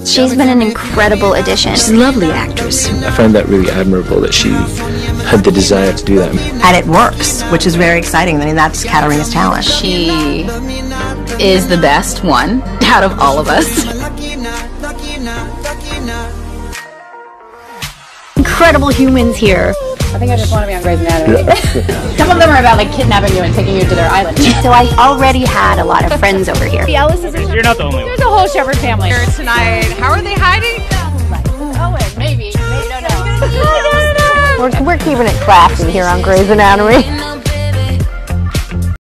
She's been an incredible addition. She's a lovely actress. I find that really admirable that she had the desire to do that. And it works, which is very exciting. I mean, that's Caterina's talent. She is the best one out of all of us. Incredible humans here. I think I just want to be on Grey's Anatomy. Yeah. Some of them are about like kidnapping you and taking you to their island. So I already had a lot of friends over here. The Ellis's You're not the only one. There's a whole Shepherd family here tonight. How are they hiding? Owen, maybe. Maybe don't know. We're keeping it classy here on Grey's Anatomy.